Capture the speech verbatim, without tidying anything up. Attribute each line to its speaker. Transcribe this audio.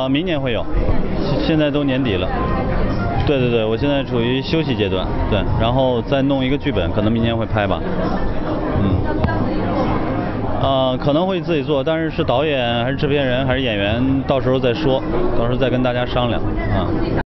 Speaker 1: 呃，明年会有，现在都年底了。对对对，我现在处于休息阶段，对，然后再弄一个剧本，可能明年会拍吧。嗯。呃，可能会自己做，但是是导演还是制片人还是演员，到时候再说，到时候再跟大家商量啊。